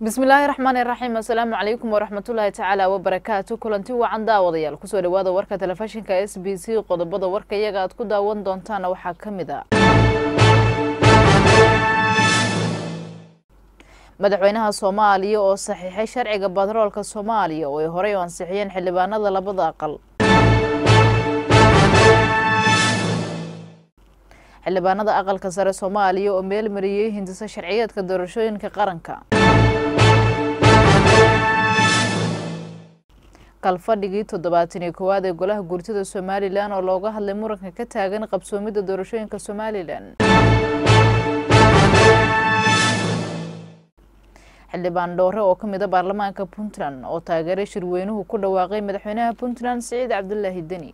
بسم الله الرحمن الرحيم. السلام عليكم ورحمة الله تعالى وبركاته. كلنتي وعن داوديال كسو dhawaada warka telefishinka SBC qodobada warka iyaga aad ku daawan doontaan waxa kamid ah madaxweynaha Soomaaliya oo saxiixay sharciga batroolka Soomaaliya oo ay horey u ansixiyeen xildhibaanada labada aqal xildhibaanada aqalka sare Soomaaliya oo meel mariyay hindisa sharciyeedka doorashooyinka qaranka kalfadhigii 71 ee golaha guurtida Soomaaliland oo looga hadlay muranka ka taagan qabsoomida doorashooyinka Soomaaliland xildhibaan Doore oo kamid ah baarlamaanka Puntland oo taageeray shirweynuhu ku dhawaaqay madaxweynaha Puntland Saciid Cabdullaahi Deni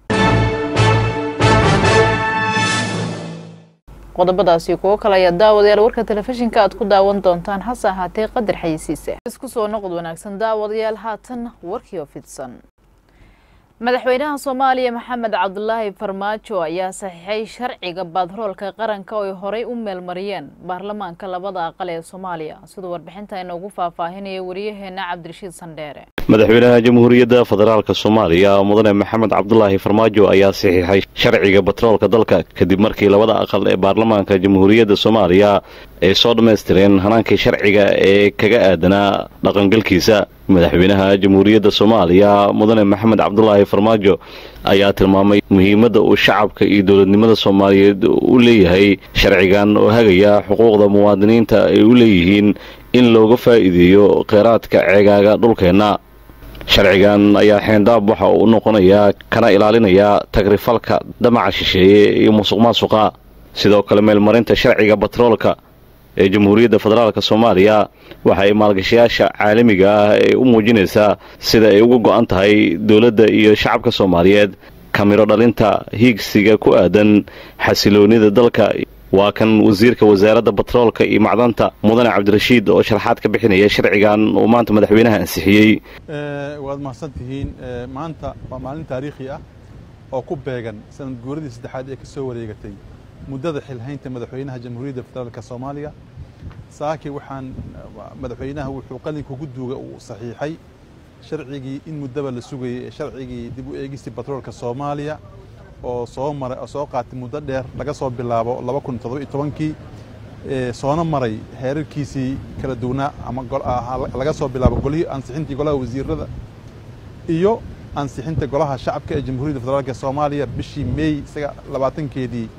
qodobadaasi kuwa kale ayaa daawadayaal warka telefishinka aad ku daawan doontaan hasa haatee qadar xayisiise isku soo noqod wanaagsan daawadayaal haatan warkii oo fidsan madaxweynaha Soomaaliya Maxamed Cabdullaahi Farmaajo ayaa saxiixay sharciga batroolka qaranka oo ay horey u meel mariyeen baarlamaanka labada aqal ee Soomaaliya sidoo warbixinta inoogu faahfaahinaya wariyaheena Cabdirashiid Sandheere madaxweynaha jamhuuriyadda federaalka Soomaaliya mudane Maxamed Cabdullaahi Farmaajo ayaa saxiixay sharciga batroolka dalka kadib markii labada aqal ee baarlamaanka jamhuuriyadda Soomaaliya ay soo dhameystireen hanaanka sharciga ee kaga aadanaa dhaqangalkiisa madaxweynaha jamhuuriyadda Soomaaliya mudane Maxamed Cabdullaahi Farmaajo ayaa tilmaamay muhiimadda uu shacabka iyo dawladnimada Soomaaliyeed u leeyahay sharcigan oo hagaya xuquuqda muwaadiniinta ay u leeyihiin in looga faa'iideeyo kheyraadka ceegaaga dhulkeena sharcigan ayaa xeendab waxa uu noqonayaa kana ilaalinaya tagrifalka damaca shisheeye iyo musuqmaasuqa sidoo kale meelmarinta sharciga batroolka ee jamhuuriyadda federaalka Soomaaliya waxa ay maalgashayaasha caalamiga ah ee u muujinaysaa sida ay uga go'an tahay dawladda iyo shacabka Soomaaliyeed kamiro dhalinta hiigsiga ku aadan xasiloonida dalka waa kan wasiirka wasaaradda batroolka iyo macdanta mudane Cabdirashiid oo sharaxaad ka bixinaya sharcigan oo maanta madaxweynaha ansixiyay waad mahadsantihiin maanta waa maalin taariikhi ah oo ku beegan sanad guuradii saddexaad ee ka soo wareegatay muddada xilhaynta madaxweynaha jamhuuriyadda federaalka Soomaaliya saaki waxaan madaxweynaha wuxuu qalinka ugu duuga uu saxiixay sharcigii in muddaba la sugayay sharcigii dib u eegista batroolka Soomaaliya oo soo qaatay muddo dheer laga soo bilaabo 2017kii soona maray heerarkiisii kala duwanaa ama laga soo bilaabo golihii ansixintii golaha wasiirada iyo ansixinta golaha shacabka ee jamhuuriyadda federaalka Soomaaliya bishii May 20keedii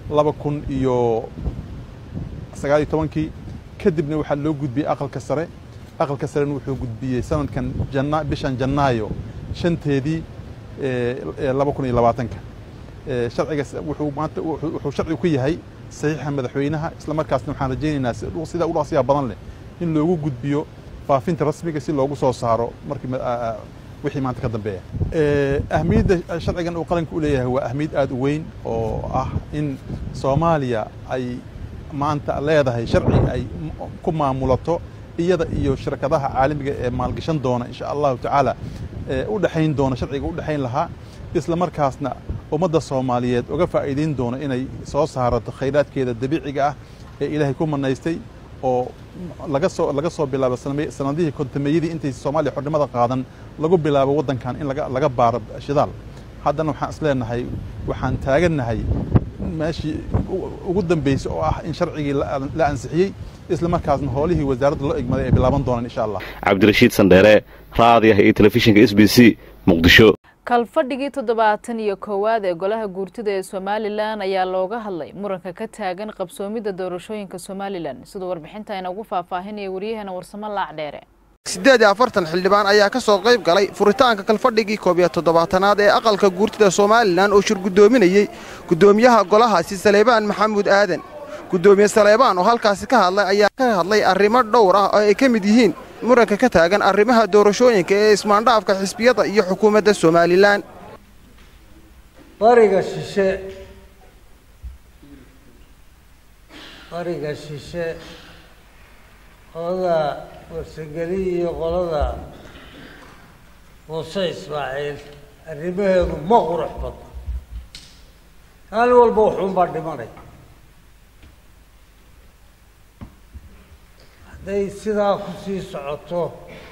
2019 kadibna waxaa loo gudbiyay aqalka sare wuxuu gudbiyay sanadkan bishan Janaayo 5teedii 2020 sharcigaas wuxuu sharci ku yahay saxiixa madaxweynaha isla markaasna waxaan rajaynaynaa sida u dhaqsiga badan leh in loogu gudbiyo faafinta rasmiga si loogu soo saaro markii wixii maanta ka dambeeya ahmiyadda sharcigan uu qaranka u leeyahay waa ahmiyad aad u weyn oo ah in Soomaaliya ay maanta leedahay sharci ay ku maamulato iyada iyo shirkadaha caalamiga ee maalgashan doona insha Allah taala u dhaxayn doona sharciga u dhaxayn lahaa isla markaasna ummadda Soomaaliyeed uga faa'iideyn doona inay soo saarato kheyraadkeeda dabiiciga ah ee Ilaahay ku manaystay oo laga soo bilaabo sanadihii kontameeyadii intii Soomaaliya xornimada qaadan lagu bilaabo wadankan in laga baaro shidaal haddana waxaan isleenahay waxaan taaganahay meeshii ugu dambeysay oo ah in sharcigii la ansixiyay isla markaasna howlihii wasaaradda loo igmaday ay bilaaban doonaan insha Allah Cabdirashiid Sandheere raadiyaha iyo telefishinka SBC Muqdisho kalfadhigii 71 ee golaha guurtida ee Soomaaliland ayaa looga hadlay muranka ka taagan qabsoomida doorashooyinka Soomaaliland sidoo warbixinta inagu faahfaahinaya wariyaheena Warsamo Laacdheere 48 xildhibaan ayaa ka soo qayb galay furitaanka kalfadhigii 17aad ee aqalka guurtida Soomaaliland oo shir gudoominayay gudoomiyaha golahaasi Saleebaan Maxamuud Aadan gudoomiye Saleebaan oo halkaas ka hadlay ayaa ka hadlay arrimo dhowr ah oo ay ka mid yihiin muranka ka taagan arrimaha doorashooyinka ee ismaandhaafka xisbiyada iyo xukuumadda Soomaaliland bariga shishe qolada warsageli iyo qolada Muuse Ismaaciil arrimaheedu ma qurux badna hal walba wuxuu baa dhimanay hadday sidaa ku sii socoto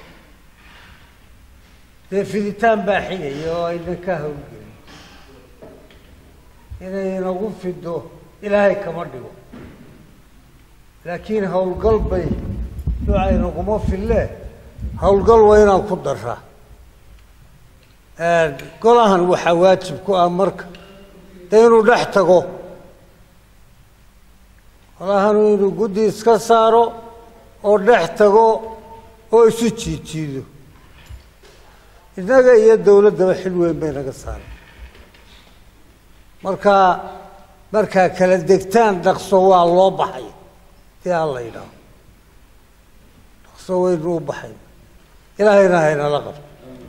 dee fiditaan baa xigaya oo aynan ka hawlgelin inay inagu fido ilaahay kama dhigo laakiin hawlgal bay ducaynaguma fille hawlgal waa inaan ku daraa golahan waxaa waajib ku ah marka dee inuu dhex tago golahanu inuu guddi iska saaro oo dhex tago oo isu jiijiido innaga iyo dawladdaba xil weyn bay naga saaray markaa kala degtaan dhaqso waa loo baxay dee ha la yidhaaho dhaqso waynu u baxay ilaahayna haynala qabto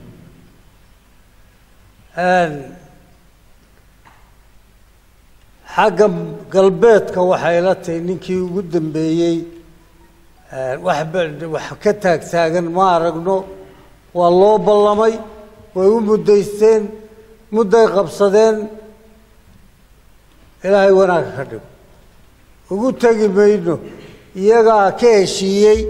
xagga galbeedka waxay la tahay ninkii ugu dambeeyey wax ka taagtaagan ma aragno waa loo ballamay way u muddaysteen mudday qabsadeen ilaahay wanaagga ka dhigo ugu tegi mayno iyagaa ka heshiiyey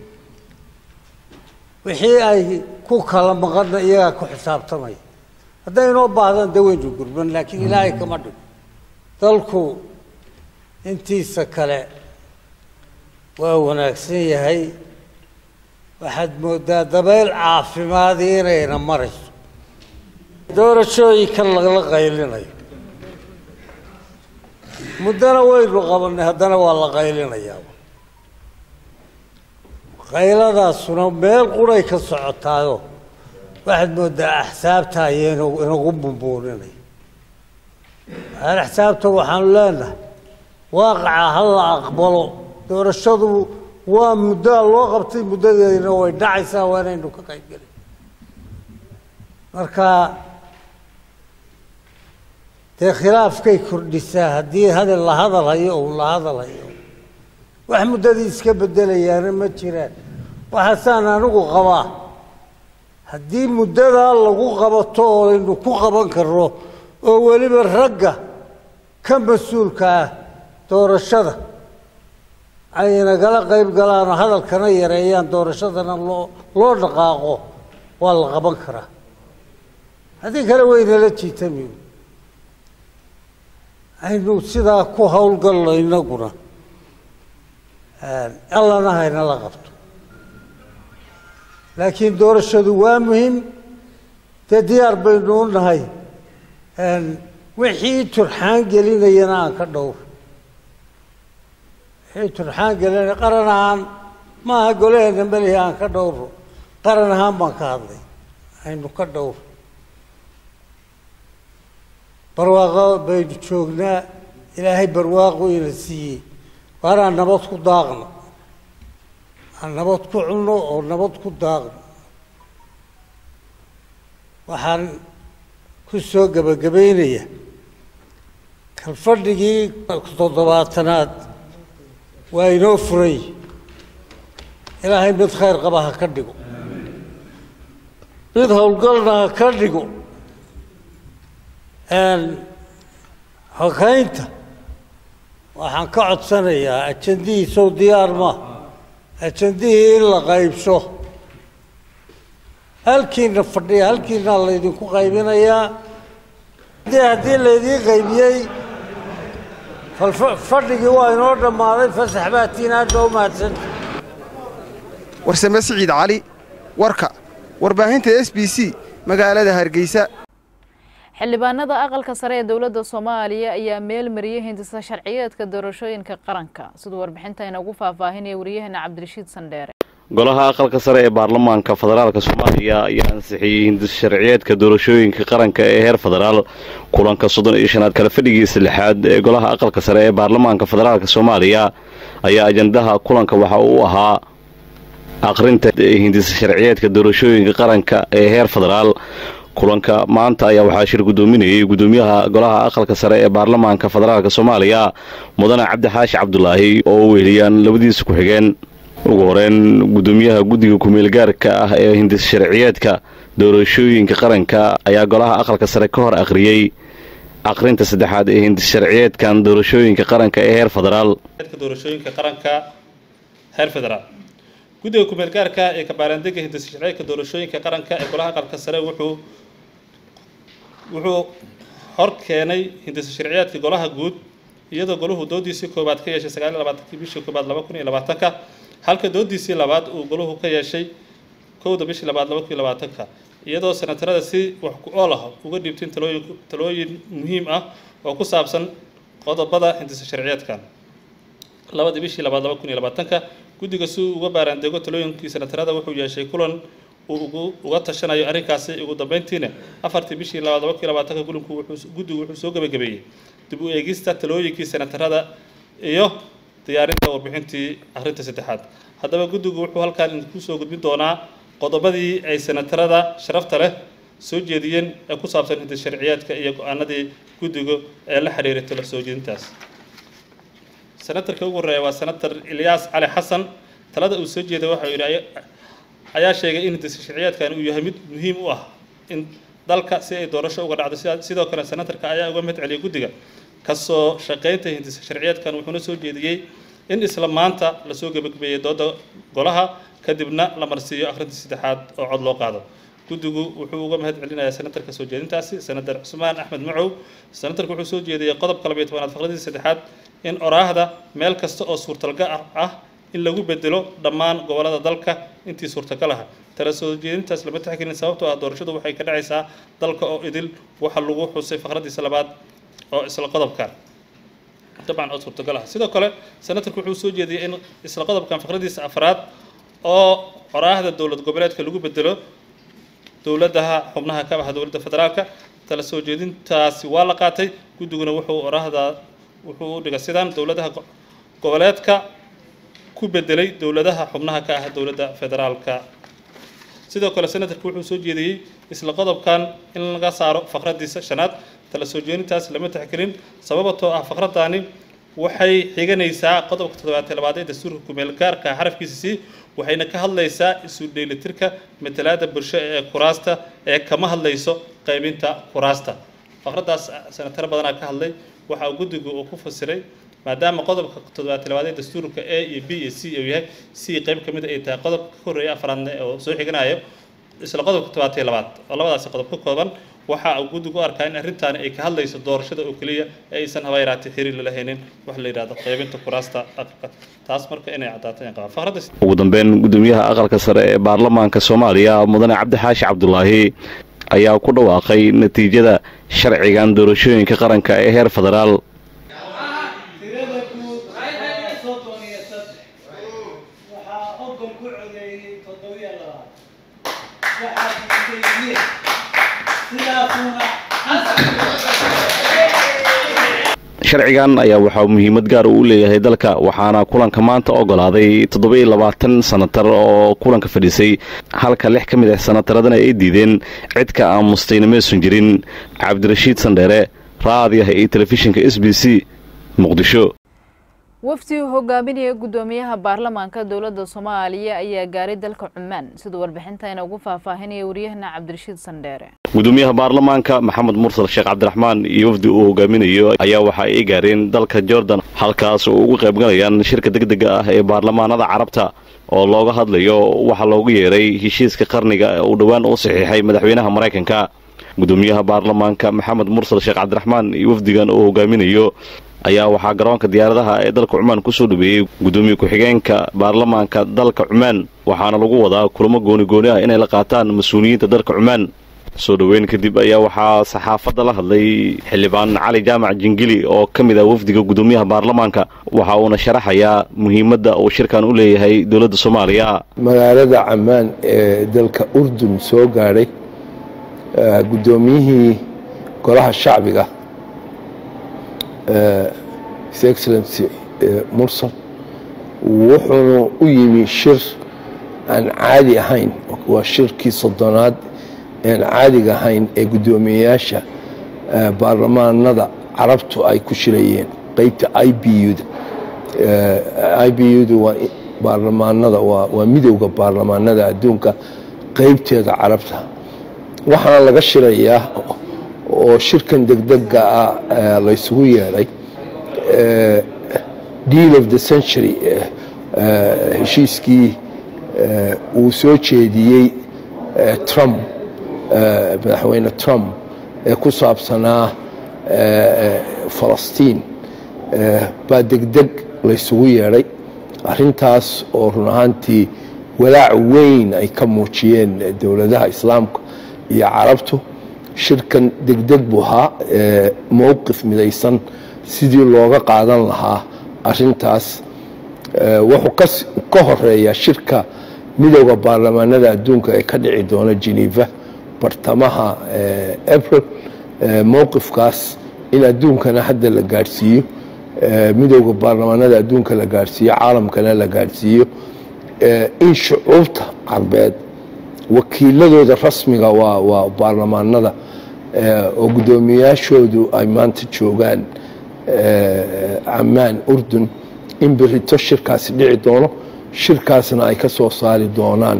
wixii ay ku kala maqanna iyagaa ku xisaabtamaya hadday inoo baahdaan dee waynu gurban laakiin ilaahay kama dhigo dalku intiisa kale waa wanaagsan yahay waxaad mooddaa dabayl caafimaadii inayna marayso doorashooyinkan lagala qaylinayo muddana waynu qabanay haddana waa la qaylinayaa qayladaasuna meel quray ka socotaayo waxaad mooddaa axsaabta ayaa inagu bumbuuninay axsaabta waxaanu leenahay waaqaca ha la aqbalo doorashadu waa muddaa loo qabtay muddadeedina way dhacaysaa waa inaynu ka qayb gelin marka dee khilaafkay kordhisaa haddii la hadal hayo ou la hadal hayo wax muddadii iska bedelayaana ma jiraan waxaasaan anigu qabaa haddii muddadaa lagu qabato oo aynu ku qaban karno oo weliba ragga ka mas-uulka ah doorashada ay nagala qayb galaan oo hadalkana yareeyaan doorashadana loo dhaqaaqo waa la qaban karaa haddii kale waynala jiitamiyo aynu sidaa ku hawlgalno inaguna allana haynala qabto laakiin doorashadu waa muhiim dee diyaar baynu u nahay wixii turxaan gelinayana aan ka dhowr wixii turxaan gelinaya qaran ahaan maaha golaheena melihi aan ka dhowro qaran ahaan baan ka hadlay aynu ka dhowr barwaaqo baynu joognaa ilaahay barwaaqo ina siiyey waar aan nabad ku daaqno aan nabad ku cunno oo nabad ku daaqno waxaan ku soo gebagabaynaya kalfadhigii 70aad waa inoo furay ilaahay mid khayr qaba ha ka dhigo mid howlgalna ha ka dhigo xogeynta waxaan ka codsanayaa ajandihiisow diyaar ma ajandihii in la qaybsho halkiina fadhiya halkiina laydinku qaybinayaa haddii laydiin qaybiyey fadhigii waa inoo dhammaaday fasax baatiin aad baa u mahadsanta warsame siciid cali warka warbaahinta SBC magaalada Hargeysa xildhibaanada aqalka sare ee dawladda Soomaaliya ayaa meel mariyay hindisa sharciyeedka doorashooyinka qaranka sidoo warbixinta ugu faahfaahinaya wariyahana Cabdirashiid Sandheere golaha aqalka sare ee baarlamaanka federaalka Soomaaliya ayaa ansixiyay hindisa sharciyeedka doorashooyinka qaranka ee heer federaal kulanka 35aad kala fadhigiisa lixaad ee golaha aqalka sare ee baarlamaanka federaalka Soomaaliya ayaa ajandaha kulanka waxa uu ahaa aqrinta hindisa sharciyeedka doorashooyinka qaranka ee heer federaal kulanka maanta ayaa waxaa shir gudoominayay gudoomiyaha golaha aqalka sare ee baarlamaanka federaalka Soomaaliya mudane Cabdi Xaashi Cabdullaahi oo weeliyaan labadiisa ku xigeen ugu horeen gudoomiyaha guddiga kumeel gaarka ah ee hindis sharciyeedka doorashooyinka qaranka ayaa golaha aqalka sare ka hor akhriyay aqrinta saddexaad ee hindis sharciyeedkan doorashooyinka qaranka ee heer federaal doorashooyinka qaranka heer federaal guddiga kumeel gaarka ee kabaaraandega hindisa sharciyeedka doorashooyinka qaranka ee golaha aqalka sare wuxuu hor keenay hindisa sharciyeedka golaha guud iyadoo goluhu doodiisii koobaad ka yeeshay 29 bishii koobaad 2020 halka doodiisii labaad uu goluhu ka yeeshay 1 bishii labaad 2020 iyadoo senatarada si wax ku ool ah uga dhiibteen talooyin muhiim ah oo ku saabsan qodobada hindisa sharciyeedkan 2 bishii labaad 2020 guddiga si uga baaraandego talooyinkii senatarada wuxuu yeeshay kulan uga tashanayo arrinkaasi ugu dambeyntiina 4 bishii labaad 2020 guddigu wuxuu soo gabagabeeyay dib u eegista talooyinkii senatarada iyo diyaarinta warbixintii akhrinta saddexaad haddaba guddigu wuxuu halkaan ku soo gudbin doonaa qodobadii ay senatarada sharafta leh soo jeediyeen ee ku saabsan hindisa sharciyeedka iyo go'aanadii guddiga ee la xiriiray talo soo jeedintaas senatarka ugu horeeya waa senator Ilyas Ali Xasan talada uu soo jeeday waxa uu yiri ayaa sheegay in hindisa sharciyeedkan uu yahay mid muhiim u ah in dalka si ay doorasho uga dhacdo sidoo kale senatarka ayaa uga mid celiyay guddiga kasoo shaqeynta hindisa sharciyeedkan wuxuuna soo jeediyay in isla maanta la soo gabagabeeyay dooda golaha kadibna la marsiiyo akhrinta saddexaad oo cod loo qaado guddigu wuxuu uga mahad celinayaa senatarka soo jeedintaasi senator Cusmaan Axmed Macow senatarku wuxuu soo jeediyay qodobka 12aad faqradii saddexaad in oraahda meel kasta oo suurtagal ah in lagu bedelo dhammaan gobolada dalka intii suurtagal ah tala soo jeedintaas lama taxgelin sababtoo ah doorashadu waxay ka dhacaysaa dalka oo idil waxa lagu xusay faqradiisa labaad oo isla qodobkan طبعا oo suurtagal ah sidoo kale senatarku wuxuu soo jeediyay in isla qodobkan faqradiisa afraad oo oraahda dawlad goboleedka lagu bedelo dawladaha xubnaha ka ah dawladda federaalka tala soo jeedintaasi waa la qaatay guddiguna wuxuu oraahda wuxuu u dhigay sidaan dawladaha goboleedka ku bedelay dawladaha xubnaha ka ah dawladda federaalka sidoo kale senatarku wuxuu soo jeediyay isla qodobkan in laga saaro faqradiisa shanaad tala soo jeedintaas lama taxgelin sababtoo ah faqradani waxay xiganaysaa qodobka 72 ee dastuurka kumeel gaarka xarafkiisa si waxayna ka hadlaysaa isu dheelitirka matalaada bulsho ee kuraasta ee kama hadlayso qaybinta kuraasta faqradaas senatar badan ka hadlay waxa guddigu uu ku fasiray maadaama qodobka 72 ee dastuurka A iyo B iyo C uu yahay si qayb kamid ay tahay qodobka horeeya afraad oo soo xiganayo isla qodobka 72 oo labadaas qodob ka kooban waxa uu guddigu arkaa in arrintan ay ka hadlayso doorashada oo kaliya aysan habayraati xiriir la lahayn wax la yiraahdo qaybinta kuraasta aqalka taas marka inay cadaateen qaba faqrada ugu dambeyn gudoomiyaha aqalka sare ee baarlamaanka Soomaaliya mudane Cabdi Xaashi Cabdullaahi ayaa ku dhawaaqay natiijada sharcigan doorashooyinka qaranka ee heer federaal sharcigan ayaa waxa muhiimad gaar u leeyahay dalka waxaana kulanka maanta ogolaaday 27 senatar oo kulanka fadhisay halka 6 kamid ah senataradana ay diideen cid ka aamusayna meesan jirin Cabdirashiid Sandheere raadiyaha iyo telefishinka SBC Muqdisho wafdi hogaaminaya gudoomiyaha baarlamaanka dawladda Soomaaliya ayaa gaaray dalka Cumaan sidoo warbixinta ugu faahfaahinaya wariyahana Cabdirashiid Sandheere gudoomiyaha baarlamaanka Maxamed Mursal Sheekh Cabdiraxmaan iyo wafdi uu hogaaminayo ayaa waxa ay gaareen dalka Jordan halkaas oo ugu qayb galayaan shirka degdega ah ee baarlamaanada Carabta oo looga hadlayo waxa loogu yeeray heshiiska qarniga oo dhawaan u saxiixay madaxweynaha Mareykanka gudoomiyaha baarlamaanka Maxamed Mursal Sheekh Cabdiraxmaan iyo wafdigan uu hogaaminayo ayaa waxa garoonka diyaaradaha ee dalka Cumaan ku soo dhaweeyay gudoomiye ku-xigeenka baarlamaanka dalka Cumaan waxaana lagu wadaa kulamo gooni ah inay la qaataan mas'uuliyiinta dalka Cumaan soo dhaweyn kadib ayaa waxa saxaafadda la hadlay xildhibaan Cali Jaamac Jingili oo kamid ah wafdiga gudoomiyaha baarlamaanka waxa uu sharaxayaa muhiimadda uu shirkan u leeyahay dawladda Soomaaliya magaalada Cumaan ee dalka Urdun soo gaaray gudoomiyihii golaha shacbiga His Excellency Mursal wuxuu u yimi shir aan caadi ahayn waa shirkii soddonaad aan caadiga ahayn ee gudoomiyaasha baarlamaanada Carabtu ay ku shirayeen qaybta IBU waa baarlamaanada waa midowga baarlamaanada adduunka qaybteeda Carabta waxaana laga shirayaa oo shirkan degdega ah la isugu yeeray deal of the century heshiiskii uu soo jeediyey Trump madaxweyne Trump ee ku saabsanaa Falastiin baa degdeg la isugu yeedhay arrintaas oo run ahaantii walaac weyn ay ka muujiyeen dowladaha islaamka iyo carabtu shirkan degdeg buu ahaa mowqif midaysan sidii looga qaadan lahaa arrintaas wuxuu ka horeeyaa shirka midowda baarlamaanada adduunka ee ka dhici doona Geneva bartamaha April mowqifkaas in adduunkana hadda la gaarsiiyo midowda baarlamaanada adduunka la gaarsiiyo caalamkana la gaarsiiyo in shucuubta carbeed wakiiladooda rasmiga waa baarlamaanada oo guddoomiyaashoodu ay maanta joogaan Ammaan Urdun in berito shirkaasi dhici doono shirkaasna ay ka soo saari doonaan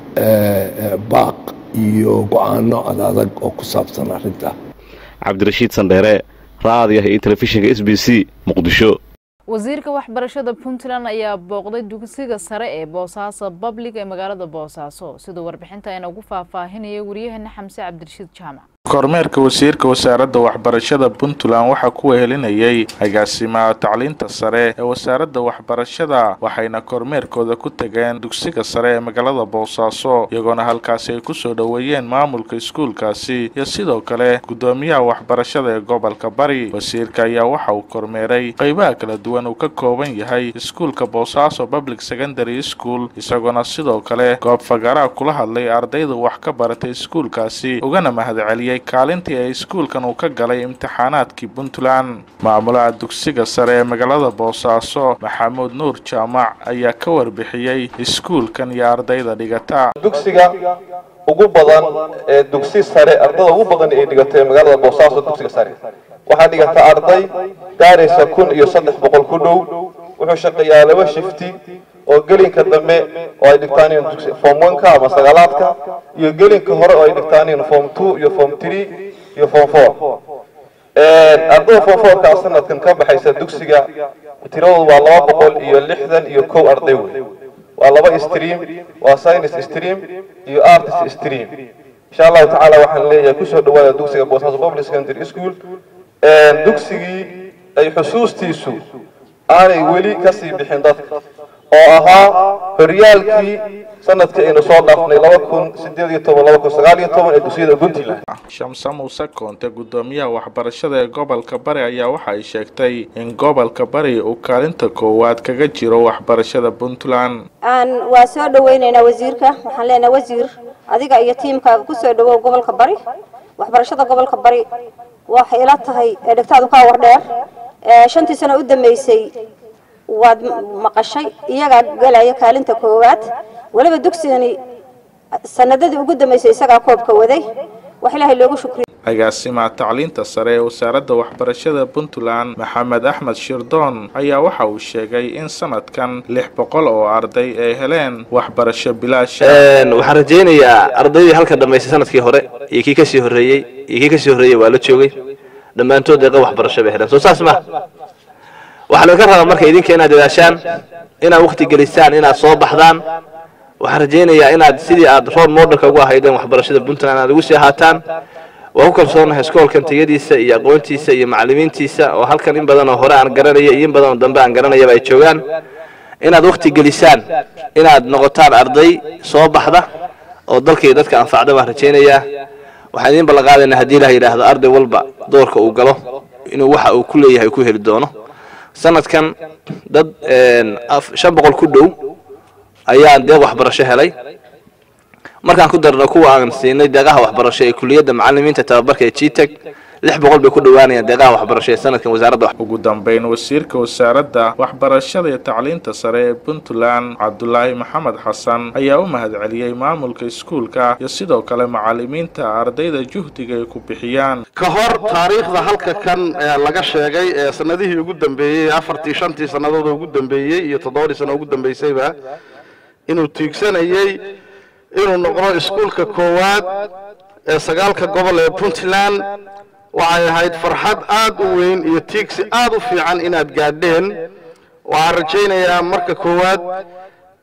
baaq iyo go'aano adag oo ku saabsan arrinta cabdirashiid sandheere raadiyaha iyo telefishinka SBC Muqdisho wasiirka waxbarashada Puntland ayaa booqday dugsiga sare ee Boosaaso Public ee magaalada Boosaaso sida warbixinta ay ugu faahfaahinayay wariyahana Xamse Cabdirashiid Jaamac kormeerka wasiirka wasaaradda waxbarashada Puntland waxa ku wehelinayay agaasimaha tacliinta sare ee wasaaradda waxbarashada waxayna kormeerkooda ku tageen dugsiga sare ee magaalada Boosaaso iyagoo halkaas ay ku soo dhaweeyeen maamulka iskuulkaasi iyo sidoo kale gudoomiyaha waxbarashada ee gobolka Bari wasiirka ayaa waxa uu kormeeray qaybaha kala duwan uu ka kooban yahay iskuulka Boosaaso Public Secondary School isagoo sidoo kale goob fagara kula hadlay ardayda wax ka baratay iskuulkaasi ugana mahadceliyay kaalintii ay iskuulkan uu ka galay imtixaanaadkii Puntland maamulaha dugsiga sare ee magaalada Boosaaso Maxamuud Nuur Jaamac ayaa ka warbixiyay iskuulkan iyo ardayda dhigata dugsiga ugu badan ee dugsi sare ardayda ugu badan ee dhigatay magaalada Boosaaso dugsiga sare waxa dhigata arday gaaraysa 1300 ku dhow wuxuu shaqeeyaa laba shifti oo gelinka dambe oo ay dhigtaan dugsi form 1 ka ama sagalaadka iyo gelinka hore oo ay dhigtaan form 2 iyo form 3 iyo form 4 ardayda form 4 ka sanadkan ka baxaysa dugsiga tiradoodu waa 261 arday waa laba stream waa science stream iyo arts stream insha Allah taala waxaan leeyahay ku soo dhawaada dugsiga Boosaaso Public Secondary School dugsigii ay xusuustiisu aanay weli ka sii bixin dadka oo ahaa horyaalkii sanadkii aynu soo dhaafnay 2018-2019 ee dugsiga Puntland Shamsa Muuse Koonte gudoomiyaha waxbarashada ee gobolka Bari ayaa waxa ay sheegtay in gobolka Bari uu kaalinta koowaad kaga jiro waxbarashada Puntland waa soo dhaweynaynaa wasiirka waxaan leenahay wasiir adiga iyo tiimkaaga ku soo dhawow gobolka Bari waxbarashada gobolka Bari waxay ila tahay dhigtaadu ka war dheer 5 sano u dhameysay waad maqashay iyaga galaya kaalinta koowaad waliba dugsigani sanadadii ugu dhameysay isaga koobka waday wax ilaahay loogu shukriyo agaasimaha tacliinta sare ee wasaaradda waxbarashada Puntland Maxamed Axmed Shirdoon ayaa waxa uu sheegay in sanadkan 600 oo arday ay heleen waxbarasho bilaash waxaan rajaynayaa ardaydii halka dhameysay sanadkii hore iyo kii ka sii horeeyay waa la joogay dhamaantood deeqa waxbarasho bay heleen soo saas ma waxa laga rabaa marka idinka inaad dadaashaan inaad waqti gelisaan inaad soo baxdaan waxaan rajaynayaa inaad sidii aad role model ugu ahaydeen waxbarashada Puntland aad ugu sii haataan waa ku kalsoonahay iskoolkan tayadiisa iyo aqoontiisa iyo macallimiintiisa oo halkan in badan oo hore aan garanaya iyo in badan oo dambe aan garanaya ay joogaan inaad waqti gelisaan inaad noqotaan arday soo baxda oo dalka iyo dadka anfacda waan rajaynayaa waxaan idin balaqaadaynaa haddii Ilaahay yiraahdo arday walba doorka uu galo inuu waxa uu ku leeyahay ku heli doono sanadkan dad 500 ku dhow ayaan deeq waxbarasho helay markaan ku darno kuwa aan siinay deeqaha waxbarasho ee kulliyadda macallimiinta tababarka ee GTech 600 bay ku dhawaanayaan deeqaha waxbarasho ee sanadkan wasaaradda ugu dambeyn wasiirka wasaaradda waxbarashada iyo tacliinta sare ee Puntland Cabdullaahi Maxamed Xasan ayaa u mahadceliyay maamulka iskuulka iyo sidoo kale macallimiinta ardayda juhdiga ay ku bixiyaan ka hor taariikhda halka kan laga sheegay ee sanadihii ugu dambeeyay 4-5 sanadood ugu dambeeyay iyo 7 sano ugu dambeysayba inuu tiigsanayay inuu noqdo iskuulka koowaad ee 9 gobol ee Puntland waxay ahayd farxad aad u weyn iyo tiigsi aad u fiican inaad gaadheen waxaan rajaynayaa marka koowaad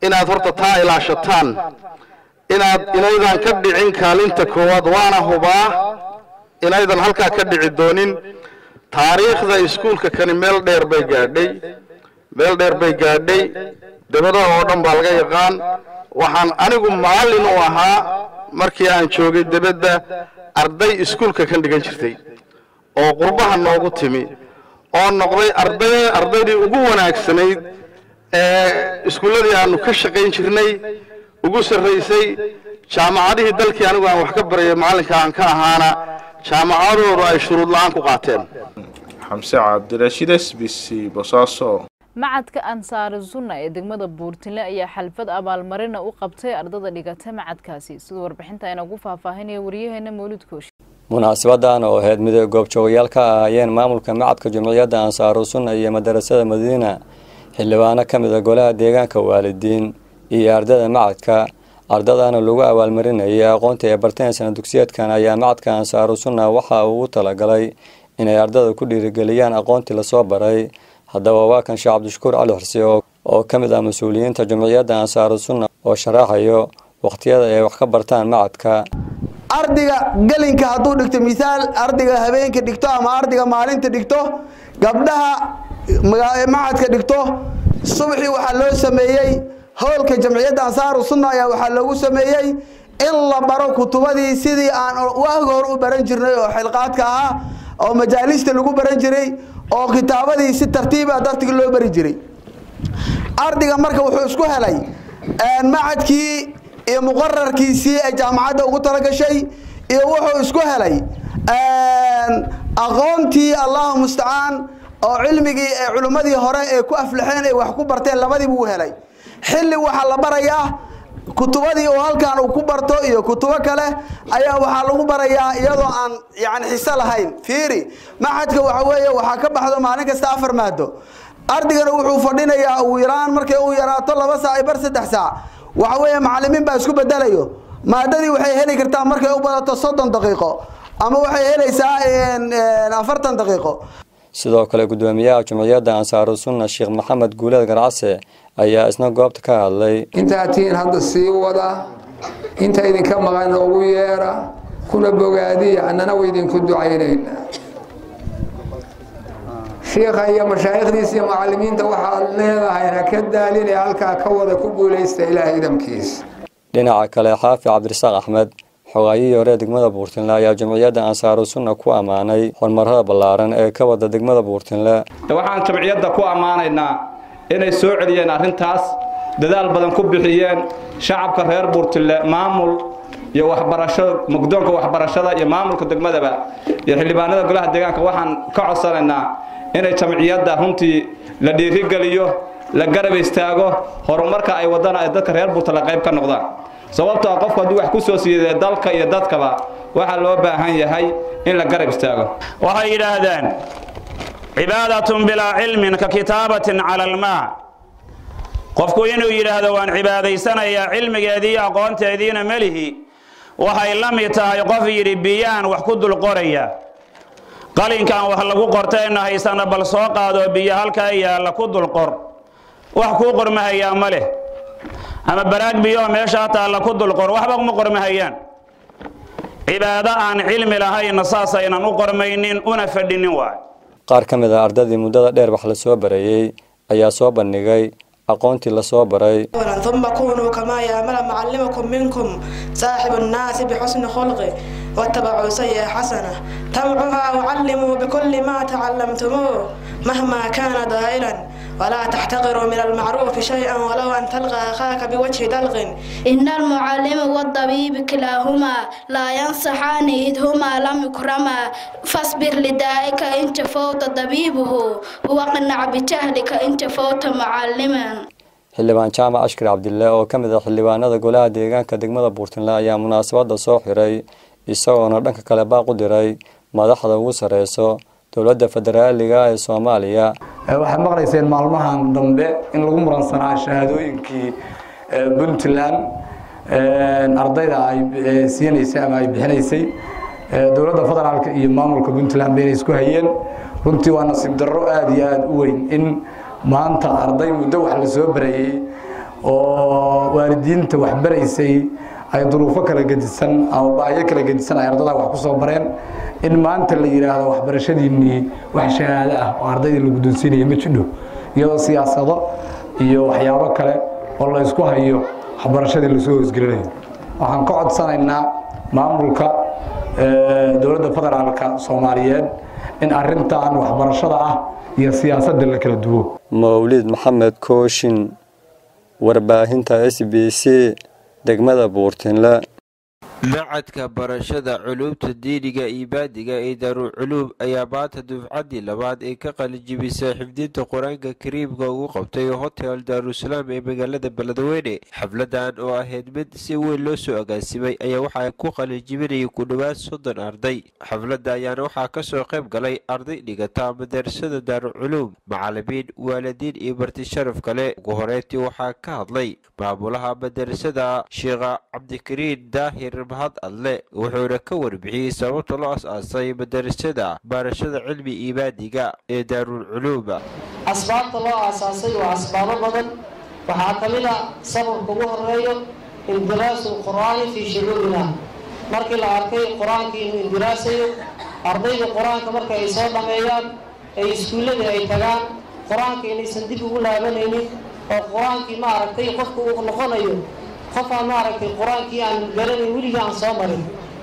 inaad horta taa ilaashataan inaydan ka dhicin kaalinta koowaad waana hubaa inaydan halkaa ka dhici doonin taariikhda iskuulka kani meel dheer bay gaadhay dabadaha oo dhan baa laga yaqaan waxaan anigu macallin u ahaa markii aan joogay dabadda arday iskuulka kan dhigan jirtay oo qurbaha noogu timi oo noqday ardaydii ugu wanaagsanayd ee iskuulladii aanu ka shaqayn jirnay ugu sarraysay jaamacadihii dalkii anigu aan wax ka barayay macallinka aan ka ahaana jaamacadoodu ay shuruud la'aan ku qaateen xamse cabdirashiid SBC Boosaaso macadka Ansaar Sunna ee degmada Buurtile ayaa xalfad abaalmarina u qabtay ardada dhigata macadkaasi sida warbixinta ay ugu faahfaahinaya wariyaheena Mawlid Koosh munaasabadan oo ahayd mid goobjoogayaal ka ahayeen maamulka macadka Jamciyadda Ansaar Sunna iyo madrasada Madiina xildhibaano ka mid ah golaha deegaanka waalidiin iyo ardada macadka ardadana lagu abaalmarinayay aqoonta ay barteen sanad dugsiyeedkan ayaa macadka Ansaar Sunna waxa uu talagalay inay ardada ku dhiirigeliyaan aqoontii la soo baray haddaba waa kan Sheekh Cabdishakuur Cali Xursi oo ka mid ah mas'uuliyiinta Jamciyadda Ansaar Sunna oo sharaxayo waqtiyada ay wax ka bartaan macadka ardayga galinka hadduu dhigto misaal ardayga habeenka dhigto ama ardayga maalinta dhigto gabdhaha macadka dhigto subaxii waxaa loo sameeyay howlka Jamciyadda Ansaar Sunna ayaa waxaa loogu sameeyay in la baro kutubadii sidii aan waag hore u baran jirnay oo xilqaadka ah oo majaalista lagu baran jiray oo kitaabadii si tartiib ah dadka loo bari jiray ardayga marka wuxuu isku helay macadkii iyo muqarrarkiisii ay jaamacadda ugu tala gashay iyo wuxuu isku helay aqoontii Allahu musta'an oo cilmigii ee culimadii hore ee ku aflaxeen ay wax ku barteen labadii buu helay xilli waxa la barayaa kutubadii oo halkan uu ku barto iyo kutubo kale ayaa waxa lagu barayaa iyadoo aan yaani xiisa lahayn fiiri macadka waxa weeye waxa ka baxdo maalin kasta 4 maado ardigana wuxuu fadhinayaa uu yaraan markay uu yaraato 2 saac bar 3 saac waxa weeye macallimiin baa isku bedelayo maadadii waxay heli kartaa markay u badato 30 daqiiqo ama waxay helaysaa 40 daqiiqo sidoo kale gudoomiyaha Jamciyadda Ansaar Sunna Sheekh Maxamed Guulad Garcase ayaa isna goobta ka hadlay inta tiin hadda sii wada inta idinka maqan ugu yeera kuna bogaadiya annana weydin ku ducaynayna sheekha iyo mashaayikhdiisa iyo macallimiinta waxa leedahay ka daalin halka ka wada ku guuleysta Ilaahay idamkiisa dhinaca kale Xaafi Cabdirasaaq Axmed xogaayihii hore degmada Buurtile ayaa Jamciyadda Ansaar Sunna ku amaanay horumarada ballaaran ee ka wada degmada Buurtile waxaan Jamciyadda ku amaanaynaa inay soo celiyeen arintaas dadaal badan ku bixiyeen shacabka reer Buurtile maamul iyo waxbarasho mugdoonka waxbarashada iyo maamulka degmadaba iyo xildhibaanada golaha deegaanka waxaan ka codsanaynaa inay Jamciyadda runtii la dhiirigeliyo la garab istaago horumarka ay wadana ay dadka reer Buurtile qayb ka noqdaan sababtoo ah qofku haddii wax ku soo siiyay dalka iyo dadkaba waxa loo baahan yahay in la garab istaago waxay yiraahdaan cibaadatun bila ilmin ka kitaabatin ala almaa qofku inuu yiraahdo waan cibaadaysanayaa cilmigeedii aqoonteediina malihi waxay la mid tahay qof yiri biyaan wax ku dul qoraya qalinkan wax lagu qortayna haysana bal soo qaado biyo halka yaala ku dul qor wax ku qormahaya male ama baraag biyo meesha taala ku dul qor waxba kuma qormahayaan cibaada aan cilmi lahayn saasayna u qormaynin una fadhinin waa qaar ka mid ah ardadii muddada dheer wax la soo barayay ayaa soo bandhigay aqoontii la soo baray ثم كونوا كما يعمل معلمكم منكم صاحب الناس بحسن خلقه واتبعوا سيئة حسنة تبعها وعلموا بكل ما تعلمتموه مهما كان ضائلا ولا تحتقروا من المعروف شيئا ولو أن تلقى أخاك بوجه دلق إن المعلم والطبيب كلاهما لا ينصحان إذ هما لم يكرما فاصبر لدائك إن فوت طبيبه وقنع بجهلك إن فوت معلما xildhibaan Jaamac Ashkar Cabdille oo ka mid ah xildhibaanada golaha deegaanka degmada Buurtile ayaa munaasabada soo xiray isagoo dhanka kale baaq u diray madaxda ugu sareyso dawladda federaaliga ee Soomaaliya waxay maqlayseen maalmahan dambe in lagu muransanaa shahaadooyinkii Puntland ardayda ay siinaysay ama ay bixinaysay dawladda federaalka iyo maamulka Puntland bay isku hayeen runtii waa nasiib darro aad iyo aad u weyn in maanta arday muddo wax la soo barayay oo waalidiinta wax baraysay ay duruufo kala gedisan ama baahiyo kala gedisan ay ardada wax ku soo bareen in maanta la yiraahdo waxbarashadiinii wax shahaado ah oo ardayda lagu guddoonsiinayo ma jidho iyadoo siyaasado iyo waxyaabo kale oo la isku hayo waxbarashadii la soo hoosgelinayo waxaan ka codsanaynaa maamulka dowladda federaalka Soomaaliyeed in arrintan waxbarashada ah iyo siyaasadda la kala duwo. Mawlid Maxamed Kooshin, warbaahinta SBC degmada Buurtinle. macadka barashada culuumta diiniga iyo baadiga ee Daarul Culuum ayaa maanta dufcadii labaad ee ka qalinjibisay xifdinta quraanka kariimka ugu qabtay hotel Daarusalaam ee magaalada Beledweyne. xafladan oo ahayd mid si weyn loo soo agaasimay ayaa waxaa ku qalinjibinayay ku dhawaad 30 arday. xafladda ayaana waxaa ka soo qayb galay arday dhigata madrasada Daarul Culuum, macallimiin, waalidiin iyo marti sharaf kale. ugu horeyntii waxaa ka hadlay maamulaha madrasada Sheekh Cabdikariin Daahir mahad alle wuxuuna ka warbixiyay sababta loo asaasay madrasada barashada cilmi iyo baadiga ee Daarul Culuum. asbaabta loo asaasay waa asbaabo badan waxaa kamid ah sababka ugu horeeyo indiraasu quraani fi shuruurina markii la arkay quraanka inuu indiraasayo ardayda quraanka marka ay soo dhameeyaan ay iskuulada ay tagaan quraanka inaysan dib ugu laabanaynin oo quraankii ma aragtay qofku uu noqonayo qofka ma aragtay quraankii aan garanay wiliga aan soo marin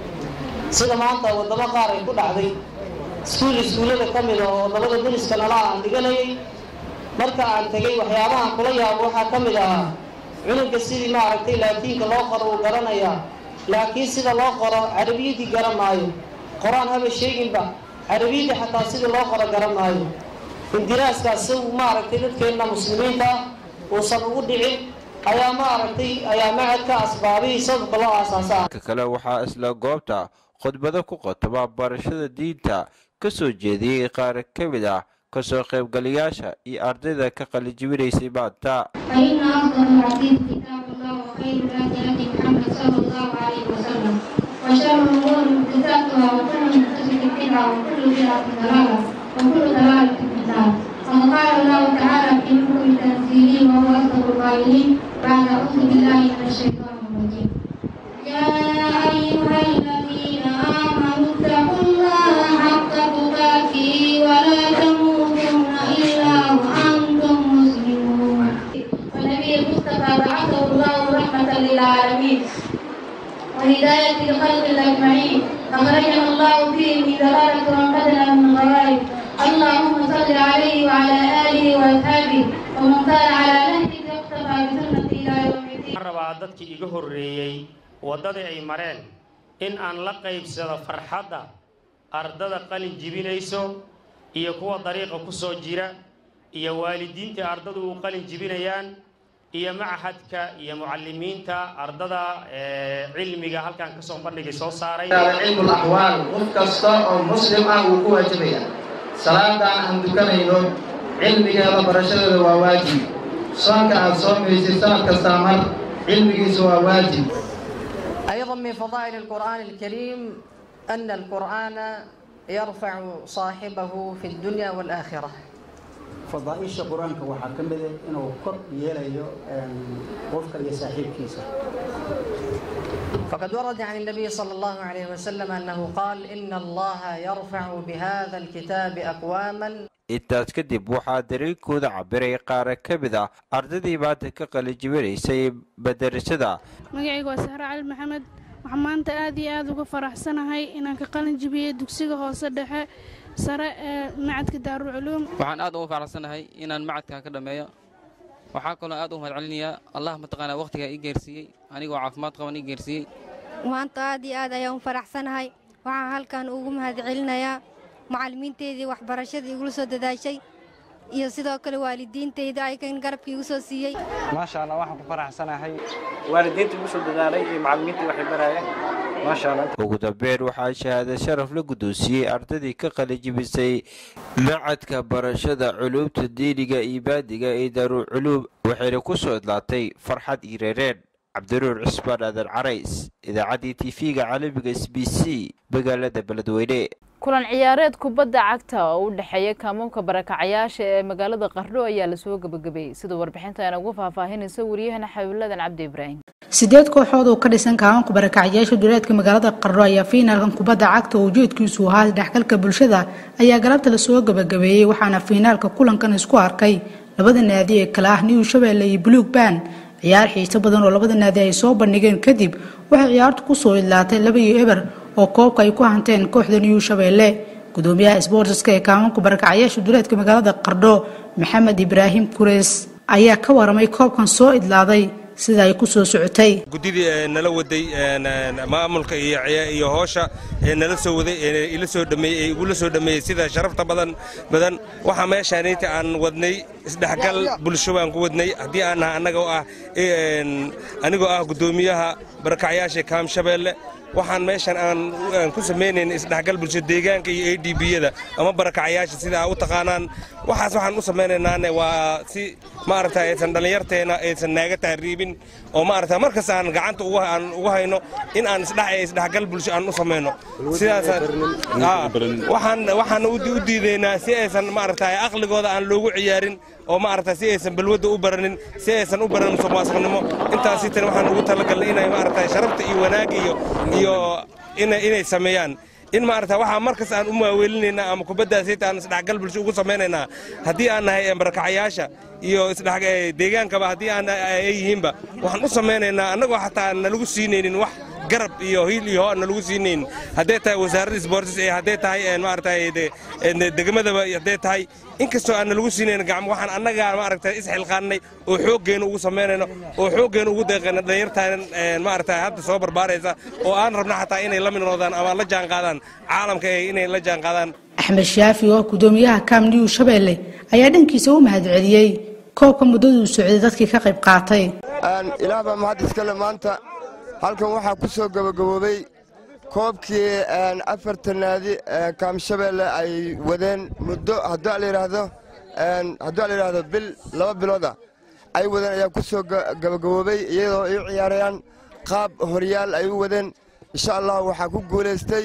sida maanta wadamo qaar ay ku dhacday iskuulada kamid oo wadamada duniska nala aan dhiganayay marka aan tagay waxyaabaha kula yaabo waxaa kamid ah cunuga sidii ma aragtay laatiinka loo qoro uu garanaya laakiin sida loo qoro carabiyadii garan maayo quraan haba sheeginba carabiyadii xataa sida loo qoro garan maayo indiraaskaas uu ma aragtay dadkeena muslimiinta uusan ugu dhicin ayaa ma aragtay ayaa macadka asbaabihii sababka loo aasaasay. kale waxaa isla goobta khudbado ku qotoma barashada diinta ka soo jeediyay qaar ka mid ah ka soo qaybgalayaasha iyo ardayda ka qalinjibinaysay maanta. قال الله تعالى في محكم تنزيله وهو أصدق القائلين بعد أعوذ بالله من الشيطان الرجيم يا أيها الذين آمنوا اتقوا الله حق تقاته ولا تموتن إلا وأنتم مسلمون والنبي المصطفى بعثه الله رحمة للعالمين وهداية لخلق الأجمعين أخرجنا الله فيه من ضلالة وانقذنا من غوائب اللهم صل عليه وعلى آله وأصحابه ومن سار على نهجه واقتفى بسنته إلى يوم الدين. rabaa dadkii iga horeeyay wadada ay mareen in aan la qaybsado farxadda ardada qalin jibinayso iyo kuwa dariiqa ku soo jira iyo waalidiinta ardadu u qalin jibinayaan iyo macahadka iyo mucallimiinta ardada cilmiga halkan ka soo bandhigay soo saaray cilmul ahwaal qof kasta oo muslim ah uu ku waajibaya salaadaan aan dukanayno cilmigeeda barashadeeda waa waajib soonka aad soomaysid sanad kasta mar cilmigiisu waa waajib. أيضا من فضائل القرآن الكريم أن القرآن يرفع صاحبه في الدنيا والآخرة. فضائل القرآن كوحكمه إنه كر يليه وفق يساحب كيسة. فقد ورد عن النبي صلى الله عليه وسلم أنه قال إن الله يرفع بهذا الكتاب أقواما. intaas kadib waxaa dareenkooda cabiray qaar ka mid ah ardaydii maanta ka qalinjibinaysay madrasada. magacaygu waa Sahra Cali Maxamed waxaan maanta aad iyo aad uga faraxsanahay inaan ka qalinjibiyay dugsiga hoose dhexe sare ee macadka Daarul Culuum. waxaan aad uga faraxsanahay inaan macadka ka dhameeyo waxaa kaloo aad u mahadcelinayaa Allah mataqaana waqtiga ii geersiiyay anigoo caafimaad qaban ii geersiiyay. maanta aad iyo aad ayaan u faraxsanahay waxaan halkan ugu mahadcelinayaa macallimiinteedii waxbarashadii igu soo dadaashay iyo sidoo kale waalidiinteyda ay kan garabkii igu soo siiyay. maasha Allah waxaan ku faraxsanahay waalidiintii igu soo dadaalay iyo macallimiintii wax barayay maasha Allah. ugu dambeyn waxaa shahaado sharaf la guddoonsiiyay ardaydii ka qalinjibisay macadka barashada culuumta diiniga iyo baadiga ee Daarul Culuum waxayna ku soo idlaatay farxad iyo reereen. cabdiruur cusmaan aadan carays idaacaddii TV-ga caalamiga SBC magaalada Beledweyne. kulan ciyaareed kubadda cagta oo u dhaxeeya kaamoonka barakacayaasha ee magaalada Qardho ayaa la soo gabagabeeyay sida warbixinta ay ugu faahfaahinayso wariyahana Xawladan Cabdi Ibrahim. 8 kooxood oo ka dhisan kaamoonka barakacayaasha duleedka magaalada Qardho ayaa fiinaalkan kubadda cagta oo ujeedkiisu ahaa dhaxgalka bulshada ayaa galabta la soo gabagabeeyay waxaana fiinaalka kulankan isku arkay labada naadi ee kala ah New Shabeelle iyo Blue Band ciyaar xiiso badan oo labada naadi ay soo bandhigeen kadib waxay ciyaartu ku soo ilaatay 2-0 oo koobka ay ku hanteen kooxda New Shabeelle gudoomiyaha sportska ee kaamoonka barakacayaasha duleedka magaalada Qardho Maxamed Ibrahim Kurees ayaa ka waramay koobkan soo idlaaday sida ay ku soo socotay gudidii nala waday maamulka iyo hoosha nala soo waday ila soo dhameeyay ugu la soo dhameeyay sida sharafta badan waxa meeshaanita aan wadnay isdhaxgal bulsho aan ku wadnay hadii aan anigoo ah gudoomiyaha barakacayaasha Kaam Shabeelle waxaan meeshan aan ku sameeyeen isdhaxgal bulsho deegaanka iyo ADB-yada ama barakacayaasha sida u taqaanaan waxaan u sameeynaanaa waa si maaragtay aysan dhalinyarteena aysan naaga taariibin oo maaragtay markaas aan gacanta ugu hayno in aan isdhaxgal bulsho aan u sameeyno sidaas waxaan u diideynaa si aysan maaragtay aqligooda aan loogu ciyaarin oo maaragtay si aysan balwada u baranin si aysan u baranin Soomaaliyeednimo intaas tan waxaan ugu talagalnay inay maaragtay sharafta iyo wanaag iyo inay sameeyaan in maaragtay waxa markaas aan u maaweelinayna ama kubaddaasita aan isdhaxgal bulsho ugu sameeynaa hadii aan nahay barakacayaasha iyo isdhaxgal deegaankaba hadii aan yihiinba waxaan u sameeynaa anagoo xataa nalagu siinaynin wax garab iyo hiil iyo aan lagu siineen haday tahay wasaaradda sports ee haday tahay maaragtay degmada haday tahay inkastoo aan lagu siineen gacmo waxaan annaga maaragtay isxilqaanay oo xooggeena ugu sameeynayno oo xooggeena ugu deeqana dhalinyartaan maaragtay hadda soo barbaaraysa oo aan rabna xataa inay la mid noqdaan ama la jaan qaadaan caalamka inay la jaan qaadaan Axmed Shaafi oo gudoomiyaha Kaam New Shabeelle ayaa dhankiisa u mahadceliyay koobka muddada socday dadkii ka qayb qaatay ilaahba mahad iskale maanta halkan waxaa ku soo gabagaboobay koobkii afartan naadi Kaam Shabeelle ay wadeen muddo haddii la yiraahdo bil 2 bilooda ay wadeen ayaa ku soo gabagaboobay iyadoo ay ciyaarayaan qaab horyaal ay u wadeen insha Allah waxa ku guuleystay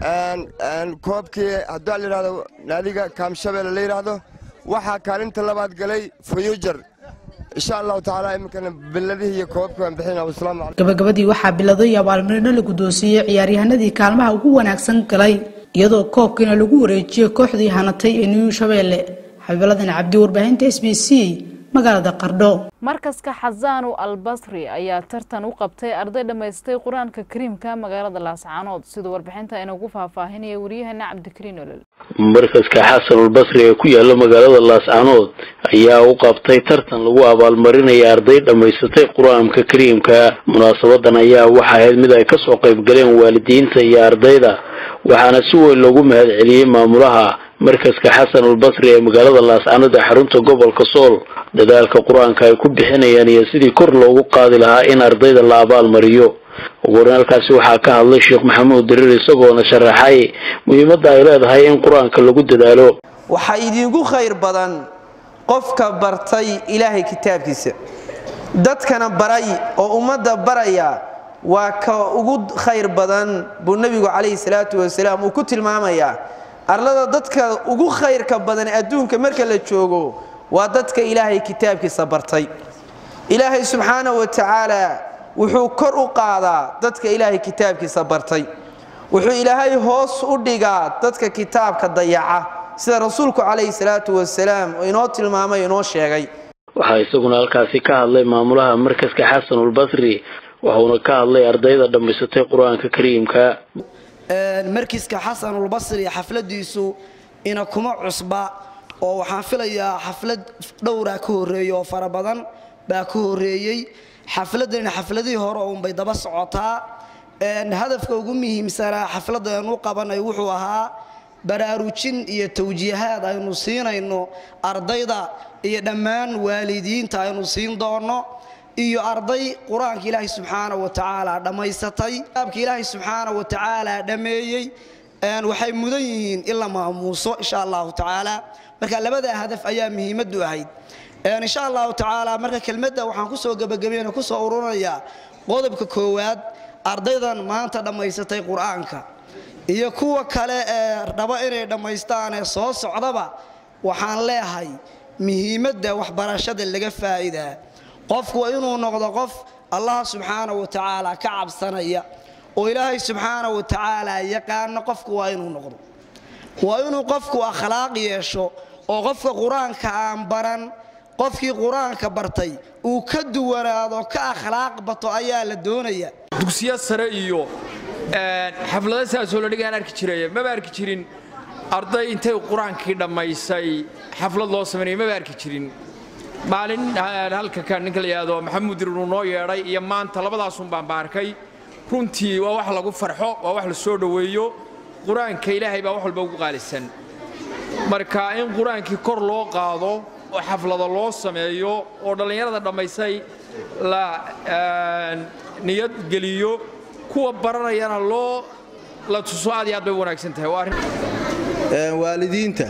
koobkii haddii la yiraahdo naadiga Kaam Shabeelle la yiraahdo waxa kaalinta labaad galay Future insha Allah taala imkana biladii iyo koobkan bixina wasalaam alaykum gabagabadii waxa biladay abaalmarino la gudoonsiyay ciyaaryahanadii kaalmaha ugu wanaagsan galay iyadoo koobkina lagu wareejiyay kooxdii hanatay ee New Shabeelle Xawladan Cabdi warbaahinta SBC magaalada Qardho markaska Xazaanu Al-Basri ayaa tartan u qabtay arday dhameystay Quraanka Kariimka magaalada Laascaanood sida warbixinta ay ugu faahfaahinayay wariyahana Cabdikariin Olol markaska Xasan Al-Basri ee ku yaala magaalada Laascaanood ayaa u qabtay tartan lagu abaalmarinayo arday dhameystay Quraanka Kariimka munaasabadan ayaa waxa ahayd mid ay ka soo qayb galeen waalidiinta iyo ardayda waxaana si weyn loogu mahadceliyay maamulaha markaska Xasan Al-Basri ee magaalada Laascaanood ee xarunta gobolka Sool dadaalka Quraanka ay ku bixinayaan iyo sidii kor loogu qaadi lahaa in ardayda la abaal mariyo wararkaasi waxa ka hadlay Sheekh Maxamuud Dirir isagoo sharaxay muhiimadda ay leedahay in Quraanka lagu dadaalo waxa idinku khayr badan qofka bartay Ilaahay kitaabkiisa dadkana baray oo ummadda baraya waa ka ugu khayr badan buu nabigu kaleey salaatu wasalaam uu ku tilmaamaya arlada dadka ugu khayrka badan adduunka marka la joogo waa dadka Ilaahay kitaabkiisa bartay Ilaahay subhanahu wa ta'ala wuxuu kor u qaadaa dadka Ilaahay kitaabkiisa bartay wuxuu Ilaahay hoos u dhigaa dadka kitaabka dayaca sida rasuulku kaleey salaatu wasalaam inoo tilmaamay inoo sheegay waxa isaguna halkaasi ka hadlay maamulaha markaska Xasan Al-Basri wuxuuna ka hadlay ardayda dhameystay Quraanka Kariimka markiiska Xasan Al-Basri xafladiisu ina kuma cusba oo waxaan filayaa xaflad dhowr ka horeeyo fara badan baa ka horeeyay xafladii hore oo bay daba socotaa hadafka ugu muhiimsan xafladan uu qabanay wuxuu ahaa baraarujin iyo tawjiihaad aynu siinayno ardayda iyo dhammaan waalidiinta aynu siin doono iyo arday Quraanka Ilaahay subhanahu wa ta'ala dhameysatay kitabka Ilaahay subhanahu wa ta'ala dhameeyay waxay mudan yihiin illa maamuuso insha Allah ta'ala marka labada hadaf ayaa muhiimad u ahayd insha Allah ta'ala marka kelmadda waxaan ku soo gabagabeeyay ku soo ururaya qodobka koowaad ardaydan maanta dhameysatay Quraanka iyo kuwa kale ee raba inay dhammaystaan ee soo socdaba waxaan leeyahay muhiimadda waxbarashada laga faa'iidaa qofku waa inuu noqdo qof allah subxaanahu wa tacaala ka cabsanaya oo ilaahay subxaanahu wa tacaala yaqaano qofku waa inuu noqdo waa inuu qofku akhlaaq yeesho oo qofka qur-aanka aan baran qofkii qur-aanka bartay uu ka duwanaado ka akhlaaq bato ayaa la doonaya dugsiyo sare iyo xaflada saasoo la dhigaan arki jiray maba arki jirin arday intay qur-aankii dhammaysay xaflad loo sameeyay maba arki jirin maalin halka kan ninka la yiraahdo maxamuud diru noo yeeray iyo maanta labadaas baan baarkay runtii waa wax lagu farxo waa wax la soo dhaweeyo qur-aanka ilaahay baa wax walba ugu qaalisan marka in qur-aankii kor loo qaado oo xaflada loo sameeyo oo dhalinyarada dhammaysay la niyad geliyo kuwa baranayana la tuso aad iyo aad bay wanaagsan tahay waa arrin waalidiinta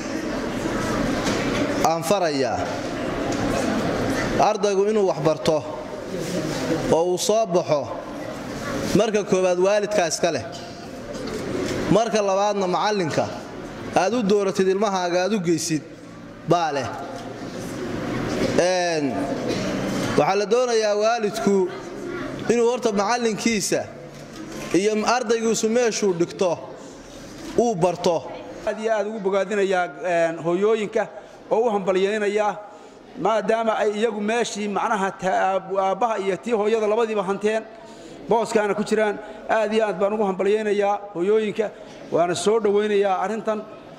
aan farayaa ardaygu inuu wax barto oo uu soo baxo marka koowaad waalidka iska leh marka labaadna macallinka aad u dooratid ilmahaaga aad u geysid baa leh waxaa la doonayaa waalidku inuu horta macallinkiisa iyo ardaygiisu meeshuu dhigto uu barto aad iyo aad ugu bogaadinayaa hooyooyinka oo u hambalyeynaya maadaama ay iyagu meeshii macnaha aabbaha iyo tii hooyada labadiiba hanteen booskaana ku jiraan aad iyo aad baan ugu hambalyeynayaa hooyooyinka waana soo dhaweynayaa arrintan